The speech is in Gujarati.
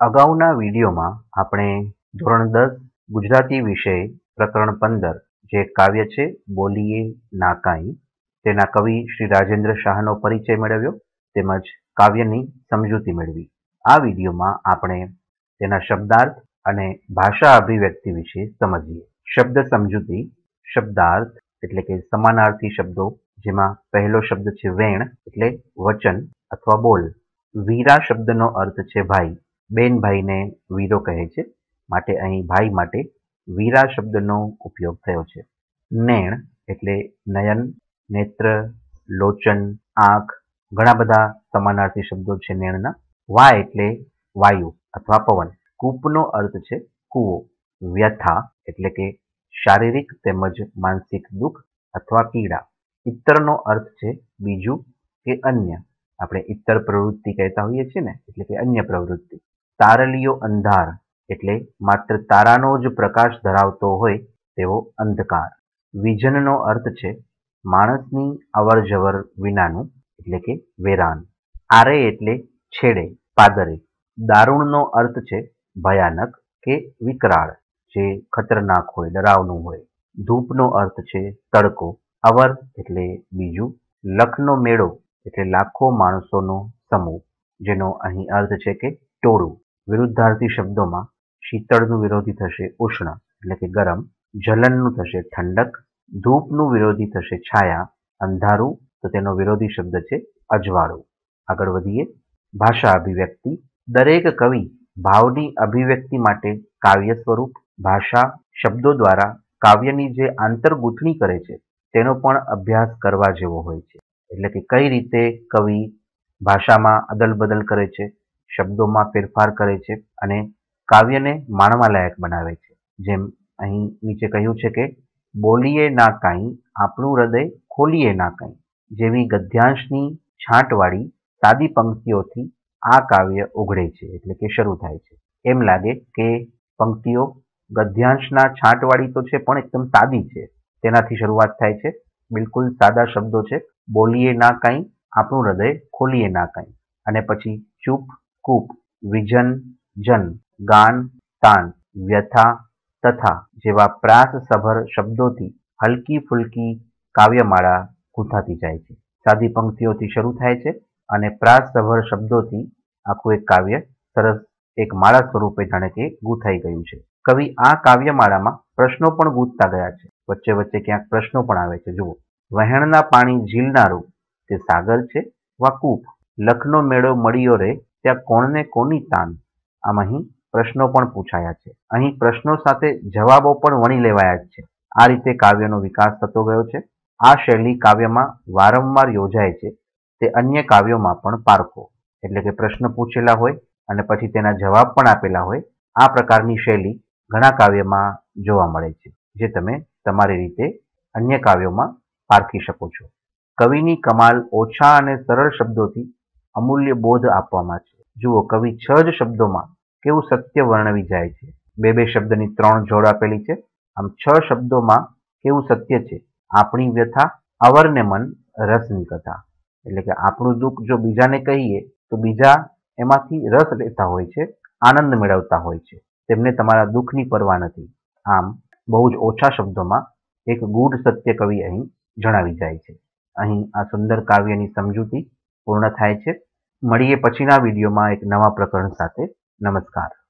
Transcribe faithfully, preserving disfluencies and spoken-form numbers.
અગાઉના વિડીયોમાં આપણે ધોરણ દસ ગુજરાતી વિષય પ્રકરણ પંદર જે કાવ્ય છે બોલીએ ના કાંઈ તેના કવિ શ્રી રાજેન્દ્ર શાહનો પરિચય મેળવ્યો તેમજ કાવ્યની સમજૂતી મેળવી। આ વિડીયોમાં આપણે તેના શબ્દાર્થ અને ભાષા અભિવ્યક્તિ વિશે સમજીએ। શબ્દ સમજૂતી। શબ્દાર્થ એટલે કે સમાનાર્થી શબ્દો, જેમાં પહેલો શબ્દ છે વેણ એટલે વચન અથવા બોલ। વીરા શબ્દનો અર્થ છે ભાઈ। બેન ભાઈને વીરો કહે છે, માટે અહીં ભાઈ માટે વીરા શબ્દનો ઉપયોગ થયો છે। નેણ એટલે નયન, નેત્ર, લોચન, આંખ, ઘણા બધા સમાનાર્થી શબ્દો છે નેણના। વા એટલે વાયુ અથવા પવન। કૂપનો અર્થ છે કૂવો। વ્યથા એટલે કે શારીરિક તેમજ માનસિક દુઃખ અથવા પીડા। ઇત્તરનો અર્થ છે બીજું કે અન્ય। આપણે ઇત્તર પ્રવૃત્તિ કહેતા હોઈએ છીએ ને, એટલે કે અન્ય પ્રવૃત્તિ। તારલિયો અંધાર એટલે માત્ર તારાનો જ પ્રકાશ ધરાવતો હોય તેવો અંધકાર। વિજનનો અર્થ છે માણસની અવર જવર વિનાનું એટલે કે વેરાન। આરે એટલે છેડે, પાદરે। દારૂણનો અર્થ છે ભયાનક કે વિકરાળ, જે ખતરનાક હોય, ડરાવનું હોય। ધૂપનો અર્થ છે તડકો। અવર એટલે બીજું। લખનો મેળો એટલે લાખો માણસોનો સમૂહ, જેનો અહીં અર્થ છે કે ટોળું। વિરુદ્ધાર્થી શબ્દોમાં શીતળનું વિરોધી થશે ઉષ્ણ એટલે કે ગરમ। જલનનું થશે ઠંડક। ધૂપનું વિરોધી થશે છાયા। અંધારું તો તેનો વિરોધી શબ્દ છે અજવાળું। આગળ વધીએ। ભાષા અભિવ્યક્તિ। દરેક કવિ ભાવની અભિવ્યક્તિ માટે કાવ્ય સ્વરૂપ, ભાષા, શબ્દો દ્વારા કાવ્યની જે આંતરગૂંથણી કરે છે તેનો પણ અભ્યાસ કરવા જેવો હોય છે। એટલે કે કઈ રીતે કવિ ભાષામાં અદલ બદલ કરે છે, શબ્દોમાં ફેરફાર કરે છે અને કાવ્યને માણવા લાયક બનાવે છે। જેમ અહીં નીચે કહ્યું છે કે બોલીએ ના કાંઈ આપણું હૃદય ખોલીએ ના કાંઈ જેવી ગદ્યાંશની છાંટવાળી સાદી પંક્તિઓથી આ કાવ્ય ઉઘડે છે, એટલે કે શરૂ થાય છે। એમ લાગે કે પંક્તિઓ ગદ્યાંશના છાંટવાળી તો છે પણ એકદમ સાદી છે, તેનાથી શરૂઆત થાય છે। બિલકુલ સાદા શબ્દો છે, બોલીએ ના કાંઈ આપણું હૃદય ખોલીએ ના કાંઈ, અને પછી ચૂપ, કૂપ, વિજન, જન, ગાન, તાન, વ્યથા, તથા જેવા પ્રાસસભર શબ્દોથી હલકી ફુલકી કાવ્યમાળા ગૂંથાતી જાય છે। સાદી પંક્તિઓથી શરૂ થાય છે અને પ્રાસસભર શબ્દોથી આખું એક કાવ્ય સરસ એક માળા સ્વરૂપે જાણે કે ગૂંથાઈ ગયું છે। કવિ આ કાવ્યમાળામાં પ્રશ્નો પણ ગૂંથતા ગયા છે। વચ્ચે વચ્ચે ક્યાંક પ્રશ્નો પણ આવે છે। જુઓ, વહેણના પાણી ઝીલનારું તે સાગર છે વા કૂપ? લખનો મેળો મળ્યો રે ત્યાં કોણને કોની તાન? આમ અહીં પ્રશ્નો પણ પૂછાયા છે। અહીં પ્રશ્નો સાથે જવાબો પણ વણી લેવાયા જ છે। આ રીતે કાવ્યનો વિકાસ થતો ગયો છે। આ શૈલી કાવ્યમાં વારંવાર યોજાય છે, તે અન્ય કાવ્યોમાં પણ પારખો। એટલે કે પ્રશ્ન પૂછેલા હોય અને પછી તેના જવાબ પણ આપેલા હોય, આ પ્રકારની શૈલી ઘણા કાવ્યમાં જોવા મળે છે, જે તમે તમારી રીતે અન્ય કાવ્યોમાં પારખી શકો છો। કવિની કમાલ ઓછા અને સરળ શબ્દોથી અમૂલ્ય બોધ આપવામાં છે। જુઓ, કવિ છ જ શબ્દોમાં કેવું સત્ય વર્ણવી જાય છે। બે બે શબ્દની ત્રણ જોડ આપેલી છે, આમ છ શબ્દોમાં કેવું સત્ય છે। આપણી વ્યથા અવરને મન રસની કથા, એટલે કે આપણું દુઃખ જો બીજાને કહીએ તો બીજા એમાંથી રસ લેતા હોય છે, આનંદ મેળવતા હોય છે, તેમને તમારા દુઃખની પરવા નથી। આમ બહુ જ ઓછા શબ્દોમાં એક ગૂઢ સત્ય કવિ અહીં જણાવી જાય છે। અહીં આ સુંદર કાવ્યની સમજૂતી પૂર્ણ થાય છે। મળીએ પછીના વિડીયોમાં એક નવા પ્રકરણ સાથે। નમસ્કાર।